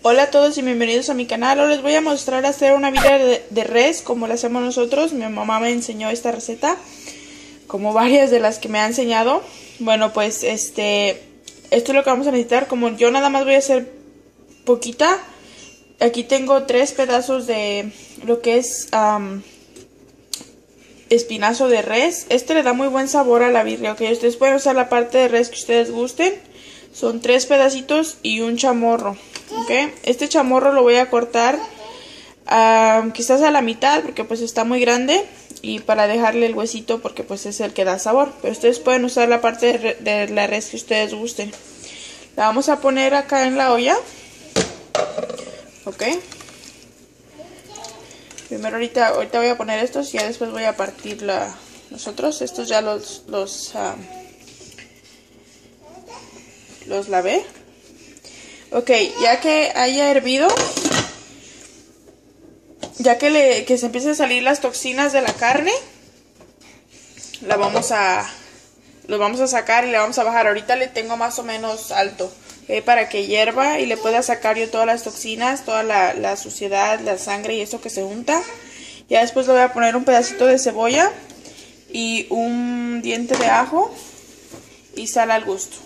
Hola a todos y bienvenidos a mi canal. Hoy les voy a mostrar hacer una birria de res como la hacemos nosotros. Mi mamá me enseñó esta receta, como varias de las que me ha enseñado. Bueno, pues esto es lo que vamos a necesitar. Como yo nada más voy a hacer poquita, aquí tengo 3 pedazos de lo que es espinazo de res. Le da muy buen sabor a la birria, ok. Ustedes pueden usar la parte de res que ustedes gusten. Son 3 pedacitos y un chamorro, ok. Este chamorro lo voy a cortar quizás a la mitad porque pues está muy grande, y para dejarle el huesito porque pues es el que da sabor. Pero ustedes pueden usar la parte de la res que ustedes gusten. La vamos a poner acá en la olla, ok. Primero ahorita voy a poner estos y ya después voy a partir los otros. Estos ya los lavé. Ok, ya que haya hervido, ya que se empiecen a salir las toxinas de la carne, los vamos a sacar y le vamos a bajar. Ahorita le tengo más o menos alto, ¿okay? Para que hierva y le pueda sacar yo todas las toxinas, toda la suciedad, la sangre y eso que se junta. Ya después le voy a poner un pedacito de cebolla y un diente de ajo y sal al gusto.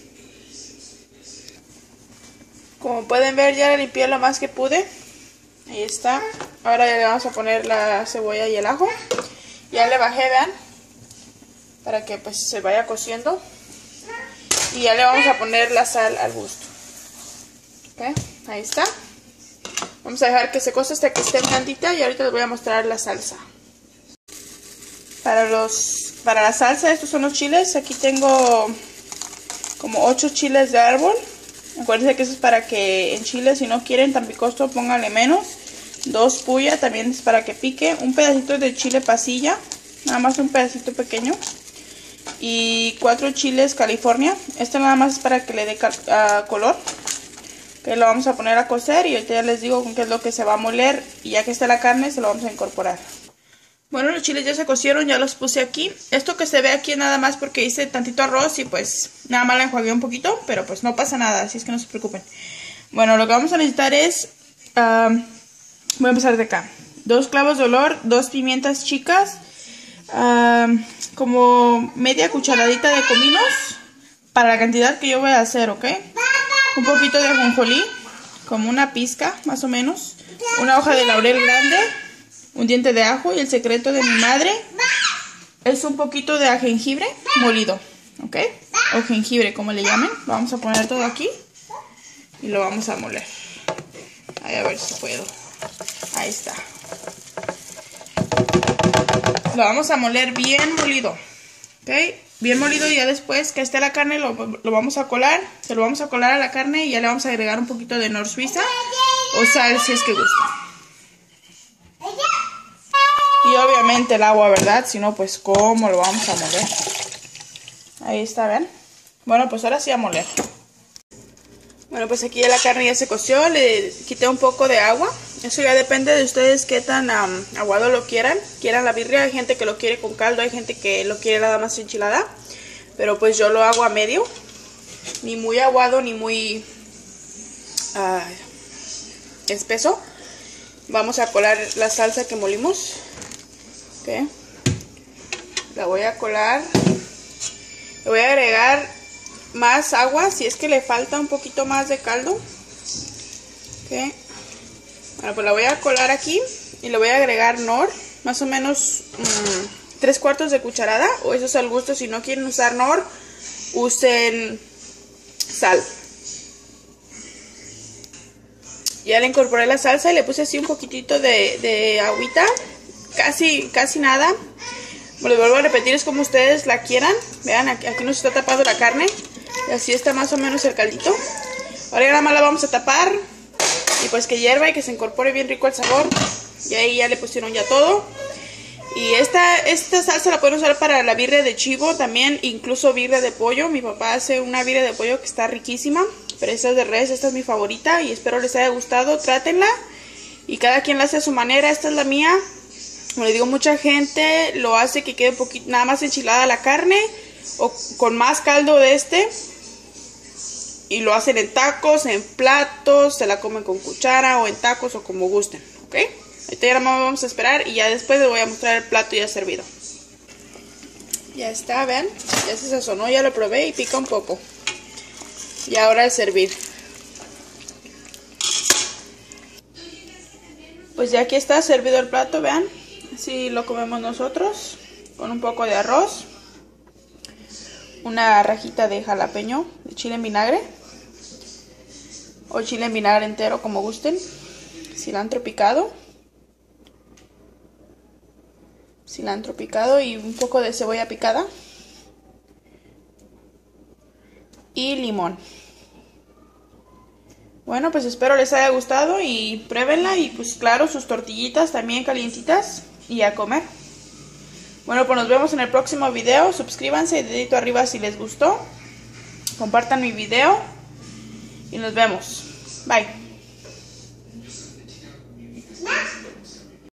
Como pueden ver, ya le limpié lo más que pude. Ahí está. Ahora ya le vamos a poner la cebolla y el ajo. Ya le bajé, vean, para que pues se vaya cociendo. Y ya le vamos a poner la sal al gusto. ¿Okay? Ahí está. Vamos a dejar que se cose hasta que esté blandita y ahorita les voy a mostrar la salsa. Para la salsa, estos son los chiles. Aquí tengo como 8 chiles de árbol. Acuérdense que eso es para que en chile, si no quieren tan picoso, pónganle menos. 2 puya, también es para que pique. Un pedacito de chile pasilla, nada más un pedacito pequeño. Y 4 chiles California. Nada más es para que le dé color. Que lo vamos a poner a cocer y ahorita ya les digo con qué es lo que se va a moler. Y ya que esté la carne, se lo vamos a incorporar. Bueno, los chiles ya se cocieron, ya los puse aquí. Esto que se ve aquí es nada más porque hice tantito arroz y pues nada más la enjuagué un poquito, pero pues no pasa nada, así es que no se preocupen. Bueno, lo que vamos a necesitar es, voy a empezar de acá. 2 clavos de olor, 2 pimientas chicas, como media cucharadita de cominos, para la cantidad que yo voy a hacer, ¿ok? Un poquito de ajonjolí, como una pizca más o menos, una hoja de laurel grande, un diente de ajo, y el secreto de mi madre es un poquito de jengibre molido, ¿ok? O jengibre, como le llamen. Lo vamos a poner todo aquí y lo vamos a moler. Ahí, a ver si puedo. Ahí está. Lo vamos a moler bien molido, ¿ok? Bien molido, y ya después que esté la carne lo vamos a colar. Se lo vamos a colar a la carne y ya le vamos a agregar un poquito de nor suiza o sal si es que gusta. Y obviamente el agua, ¿verdad? Si no, pues ¿cómo lo vamos a moler? Ahí está, ¿ven? Bueno, pues ahora sí a moler. Bueno, pues aquí ya la carne ya se coció. Le quité un poco de agua. Eso ya depende de ustedes qué tan aguado lo quieran. Quieran la birria. Hay gente que lo quiere con caldo, hay gente que lo quiere nada más enchilada. Pero pues yo lo hago a medio. Ni muy aguado ni muy espeso. Vamos a colar la salsa que molimos. Okay. La voy a colar. Le voy a agregar más agua si es que le falta un poquito más de caldo. Okay. Bueno, pues la voy a colar aquí y le voy a agregar nor, más o menos 3/4 de cucharada, o eso es al gusto. Si no quieren usar nor, usen sal. Ya le incorporé la salsa y le puse así un poquitito de agüita. Casi nada. Les vuelvo a repetir, es como ustedes la quieran. Vean, aquí no se está tapando la carne. Y así está más o menos el caldito. Ahora ya nada más la vamos a tapar. Y pues que hierva y que se incorpore bien rico el sabor. Y ahí ya le pusieron ya todo. Y esta salsa la pueden usar para la birria de chivo también, incluso birria de pollo. Mi papá hace una birria de pollo que está riquísima. Pero esta es de res, esta es mi favorita. Y espero les haya gustado, trátenla. Y cada quien la hace a su manera, esta es la mía. Como les digo, mucha gente lo hace que quede un poquito, nada más enchilada la carne o con más caldo de y lo hacen en tacos, en platos, se la comen con cuchara o en tacos o como gusten, ¿ok? Ahorita ya vamos a esperar y ya después les voy a mostrar el plato ya servido. Ya está, vean, ya se sazonó, ya lo probé y pica un poco. Y ahora el servir. Pues ya aquí está servido el plato, vean. Así lo comemos nosotros, con un poco de arroz, una rajita de jalapeño, de chile en vinagre, o chile en vinagre entero como gusten, cilantro picado y un poco de cebolla picada y limón. Bueno, pues espero les haya gustado y pruébenla y pues claro, sus tortillitas también calientitas y a comer. Bueno, pues nos vemos en el próximo video. Suscríbanse y dedito arriba si les gustó. Compartan mi video y nos vemos. Bye.